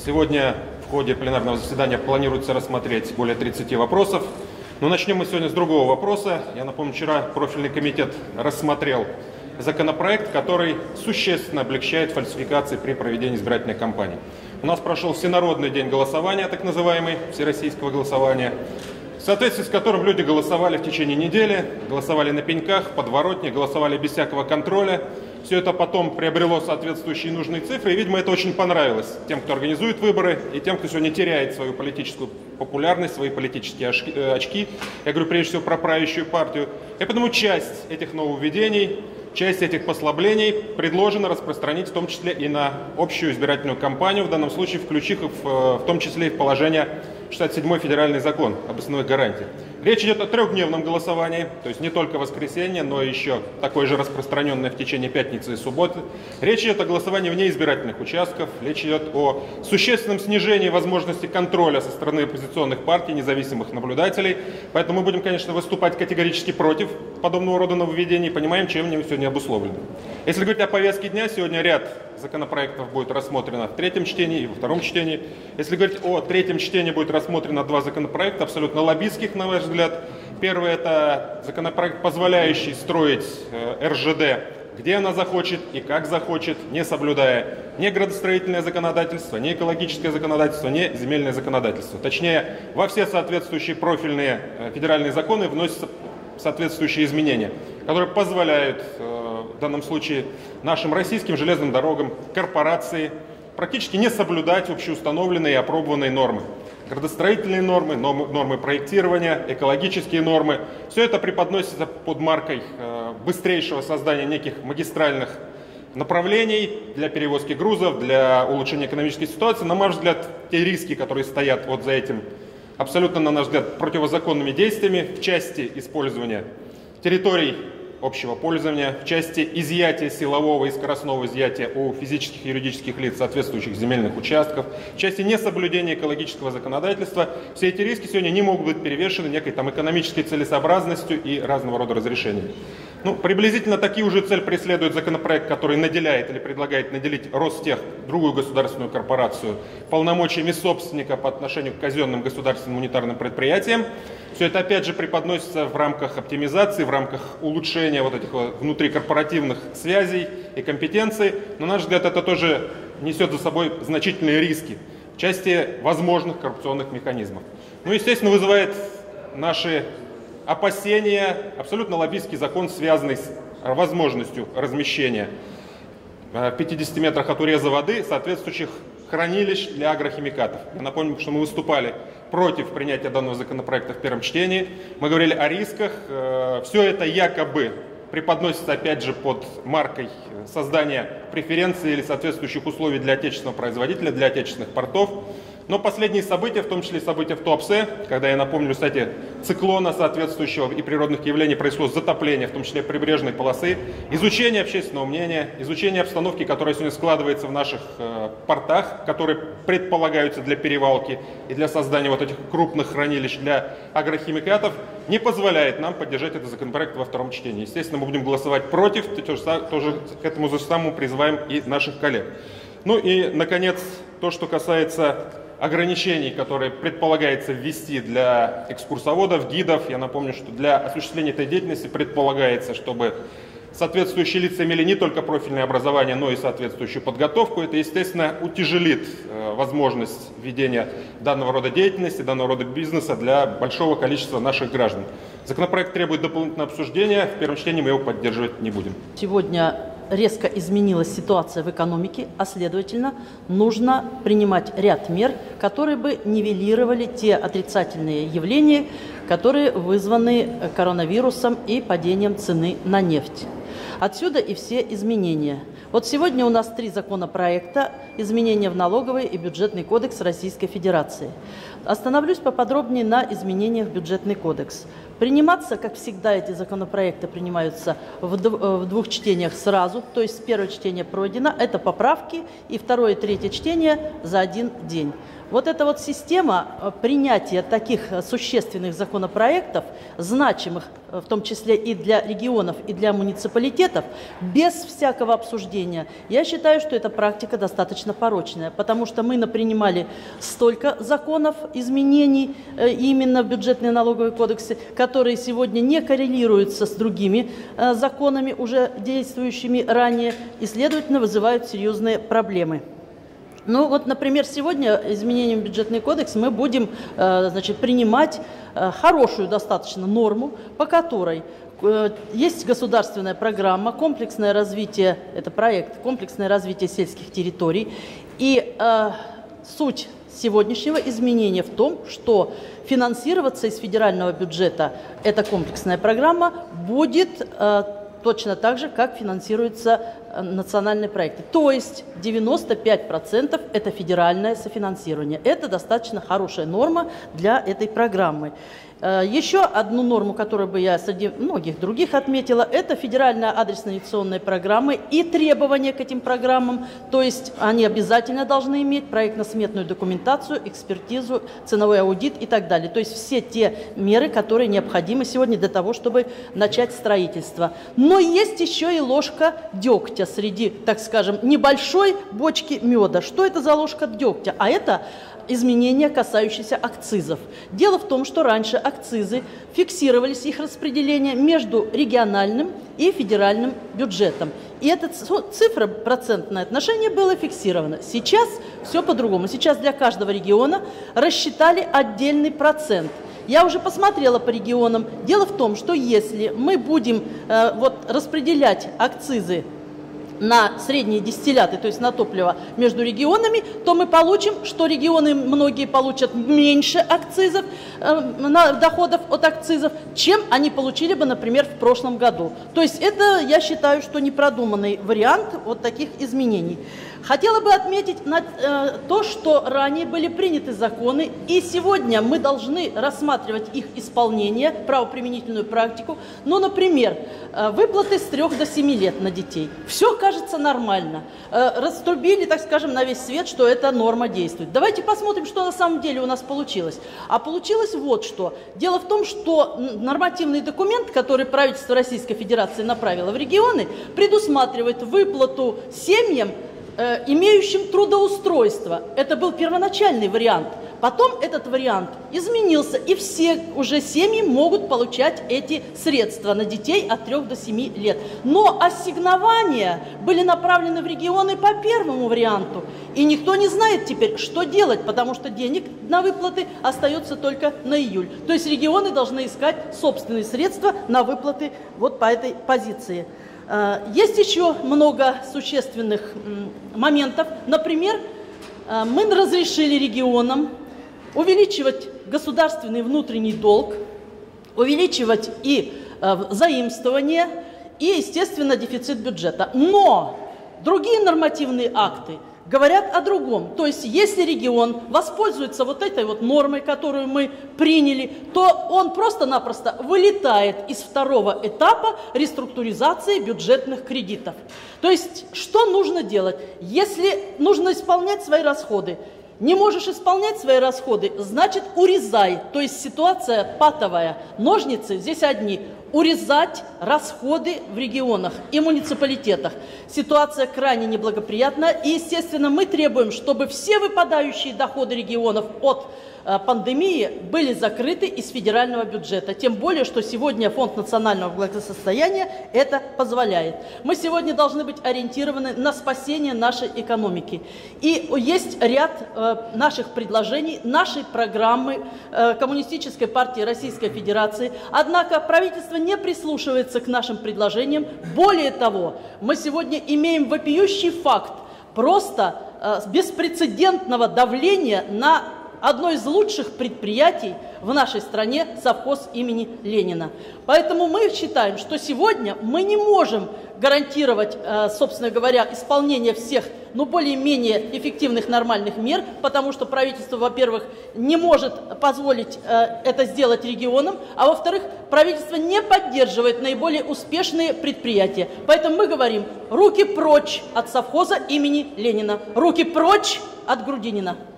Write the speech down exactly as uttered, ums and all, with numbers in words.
Сегодня в ходе пленарного заседания планируется рассмотреть более тридцати вопросов. Но начнем мы сегодня с другого вопроса. Я напомню, вчера профильный комитет рассмотрел законопроект, который существенно облегчает фальсификации при проведении избирательной кампании. У нас прошел всенародный день голосования, так называемый, всероссийского голосования, в соответствии с которым люди голосовали в течение недели, голосовали на пеньках, подворотне, голосовали без всякого контроля. Все это потом приобрело соответствующие нужные цифры, и, видимо, это очень понравилось тем, кто организует выборы, и тем, кто сегодня теряет свою политическую популярность, свои политические очки. Я говорю прежде всего про правящую партию. Я потому часть этих нововведений, часть этих послаблений предложено распространить в том числе и на общую избирательную кампанию, в данном случае включив их в, в том числе и в положение шестьдесят седьмой федеральный закон об основных гарантиях. Речь идет о трехдневном голосовании, то есть не только воскресенье, но еще такое же распространенное в течение пятницы и субботы. Речь идет о голосовании вне избирательных участков, речь идет о существенном снижении возможности контроля со стороны оппозиционных партий, независимых наблюдателей. Поэтому мы будем, конечно, выступать категорически против подобного рода нововведений, понимаем, чем они сегодня обусловлены. Если говорить о повестке дня, сегодня ряд законопроектов будет рассмотрено в третьем чтении и во втором чтении. Если говорить о третьем чтении, будет рассмотрено два законопроекта, абсолютно лоббистских, на ваш взгляд. Первый – это законопроект, позволяющий строить эр жэ дэ, где она захочет и как захочет, не соблюдая ни градостроительное законодательство, ни экологическое законодательство, ни земельное законодательство. Точнее, во все соответствующие профильные федеральные законы вносятся соответствующие изменения, которые позволяют в данном случае нашим российским железным дорогам, корпорации практически не соблюдать общеустановленные и опробованные нормы. Градостроительные нормы, нормы проектирования, экологические нормы. Все это преподносится под маркой быстрейшего создания неких магистральных направлений для перевозки грузов, для улучшения экономической ситуации. На мой взгляд, те риски, которые стоят вот за этим, абсолютно, на наш взгляд, противозаконными действиями в части использования территорий общего пользования, в части изъятия силового и скоростного изъятия у физических и юридических лиц соответствующих земельных участков, в части несоблюдения экологического законодательства. Все эти риски сегодня не могут быть перевешены некой там экономической целесообразностью и разного рода разрешениями. Ну, приблизительно такие уже цель преследует законопроект, который наделяет или предлагает наделить Ростех, другую государственную корпорацию, полномочиями собственника по отношению к казенным государственным унитарным предприятиям. Все это опять же преподносится в рамках оптимизации, в рамках улучшения вот этих вот внутрикорпоративных связей и компетенций. Но, на наш взгляд, это тоже несет за собой значительные риски в части возможных коррупционных механизмов. Ну, естественно, вызывает наши опасения абсолютно лоббистский закон, связанный с возможностью размещения в пятидесяти метрах от уреза воды соответствующих хранилищ для агрохимикатов. Я напомню, что мы выступали против принятия данного законопроекта в первом чтении. Мы говорили о рисках. Все это якобы преподносится, опять же, под маркой создания преференций или соответствующих условий для отечественного производителя, для отечественных портов. Но последние события, в том числе события в Туапсе, когда, я напомню, кстати, циклона соответствующего и природных явлений произошло затопление, в том числе прибрежной полосы, изучение общественного мнения, изучение обстановки, которая сегодня складывается в наших э, портах, которые предполагаются для перевалки и для создания вот этих крупных хранилищ для агрохимикатов, не позволяет нам поддержать этот законопроект во втором чтении. Естественно, мы будем голосовать против, тоже, тоже к этому же самому призываем и наших коллег. Ну и, наконец, то, что касается ограничений, которые предполагается ввести для экскурсоводов, гидов. Я напомню, что для осуществления этой деятельности предполагается, чтобы соответствующие лица имели не только профильное образование, но и соответствующую подготовку. Это, естественно, утяжелит э, возможность ведения данного рода деятельности, данного рода бизнеса для большого количества наших граждан. Законопроект требует дополнительного обсуждения. В первом чтении мы его поддерживать не будем. Сегодня резко изменилась ситуация в экономике, а следовательно, нужно принимать ряд мер, которые бы нивелировали те отрицательные явления, которые вызваны коронавирусом и падением цены на нефть. Отсюда и все изменения. Вот сегодня у нас три законопроекта: изменения в налоговый и бюджетный кодекс Российской Федерации. Остановлюсь поподробнее на изменениях в бюджетный кодекс. Приниматься, как всегда, эти законопроекты принимаются в, в двух чтениях сразу, то есть первое чтение пройдено, это поправки, и второе и третье чтение за один день. Вот эта вот система принятия таких существенных законопроектов, значимых в том числе и для регионов, и для муниципалитетов, без всякого обсуждения, я считаю, что эта практика достаточно порочная, потому что мы напринимали столько законов, изменений именно в бюджетные налоговые кодексы, которые сегодня не коррелируются с другими законами, уже действующими ранее, и, следовательно, вызывают серьезные проблемы. Ну вот, например, сегодня изменением в бюджетный кодекс мы будем значит, принимать хорошую достаточно норму, по которой есть государственная программа «Комплексное развитие», это проект «Комплексное развитие сельских территорий». И э, суть сегодняшнего изменения в том, что финансироваться из федерального бюджета эта комплексная программа будет э, точно так же, как финансируются национальные проекты. То есть девяносто пять процентов это федеральное софинансирование. Это достаточно хорошая норма для этой программы. Еще одну норму, которую бы я среди многих других отметила, это федеральная адресная-инвестиционная программа и требования к этим программам. То есть они обязательно должны иметь проектно-сметную документацию, экспертизу, ценовой аудит и так далее. То есть все те меры, которые необходимы сегодня для того, чтобы начать строительство. Но есть еще и ложка дегтя среди, так скажем, небольшой бочки меда. Что это за ложка дегтя? А это изменения, касающиеся акцизов. Дело в том, что раньше акцизы фиксировались, их распределение между региональным и федеральным бюджетом. И эта цифра, процентное отношение было фиксировано. Сейчас все по-другому. Сейчас для каждого региона рассчитали отдельный процент. Я уже посмотрела по регионам. Дело в том, что если мы будем э, вот, распределять акцизы на средние дистилляты, то есть на топливо между регионами, то мы получим, что регионы многие получат меньше акцизов, э, на, доходов от акцизов, чем они получили бы, например, в прошлом году. То есть это, я считаю, что непродуманный вариант вот таких изменений. Хотела бы отметить на, э, то, что ранее были приняты законы, и сегодня мы должны рассматривать их исполнение, правоприменительную практику. Ну, например, э, выплаты с трех до семи лет на детей. Все кажется нормально. Э, раструбили, так скажем, на весь свет, что эта норма действует. Давайте посмотрим, что на самом деле у нас получилось. А получилось вот что. Дело в том, что нормативный документ, который правительство Российской Федерации направило в регионы, предусматривает выплату семьям, имеющим трудоустройство. Это был первоначальный вариант. Потом этот вариант изменился, и все уже семьи могут получать эти средства на детей от трёх до семи лет. Но ассигнования были направлены в регионы по первому варианту. И никто не знает теперь, что делать, потому что денег на выплаты остается только на июль. То есть регионы должны искать собственные средства на выплаты вот по этой позиции. Есть еще много существенных моментов. Например, мы разрешили регионам увеличивать государственный внутренний долг, увеличивать и заимствование, и, естественно, дефицит бюджета. Но другие нормативные акты говорят о другом. То есть, если регион воспользуется вот этой вот нормой, которую мы приняли, то он просто-напросто вылетает из второго этапа реструктуризации бюджетных кредитов. То есть, что нужно делать? Если нужно исполнять свои расходы, не можешь исполнять свои расходы, значит, урезай. То есть, ситуация патовая. Ножницы здесь одни. Урезать расходы в регионах и муниципалитетах. Ситуация крайне неблагоприятна, и, естественно, мы требуем, чтобы все выпадающие доходы регионов от э, пандемии были закрыты из федерального бюджета. Тем более, что сегодня Фонд национального благосостояния это позволяет. Мы сегодня должны быть ориентированы на спасение нашей экономики. И есть ряд э, наших предложений, нашей программы э, Коммунистической партии Российской Федерации. Однако правительство не прислушивается к нашим предложениям. Более того, мы сегодня имеем вопиющий факт просто э, беспрецедентного давления на одно из лучших предприятий в нашей стране, совхоз имени Ленина. Поэтому мы считаем, что сегодня мы не можем гарантировать, э, собственно говоря, исполнение всех, ну, более-менее эффективных нормальных мер, потому что правительство, во-первых, не может позволить э, это сделать регионам, а во-вторых, правительство не поддерживает наиболее успешные предприятия. Поэтому мы говорим: руки прочь от совхоза имени Ленина, руки прочь от Грудинина.